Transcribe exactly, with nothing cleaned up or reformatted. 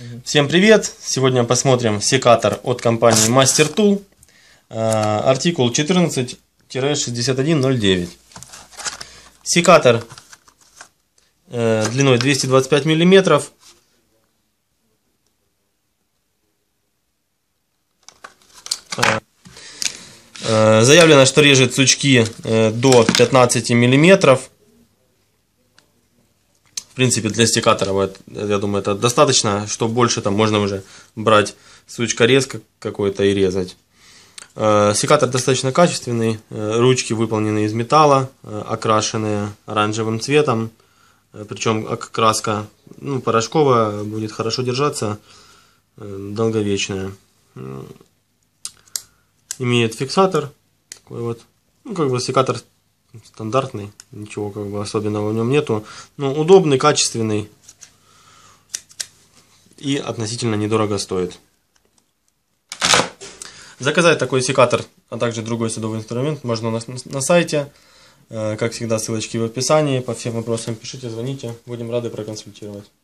Всем привет! Сегодня посмотрим секатор от компании Master Tool, артикул четырнадцать шестьдесят один ноль девять. Секатор длиной двести двадцать пять миллиметров. Заявлено, что режет сучки до пятнадцати миллиметров. В принципе, для секатора, я думаю, это достаточно. Что больше, там можно уже брать сучкорез какой-то и резать. Секатор достаточно качественный. Ручки выполнены из металла, окрашенные оранжевым цветом. Причем краска ну, порошковая, будет хорошо держаться, долговечная. Имеет фиксатор. Такой вот. Ну, как бы секатор стандартный, ничего как бы особенного в нем нету. Но удобный, качественный и относительно недорого стоит. Заказать такой секатор, а также другой садовый инструмент можно у нас на сайте. Как всегда, ссылочки в описании. По всем вопросам пишите, звоните. Будем рады проконсультировать.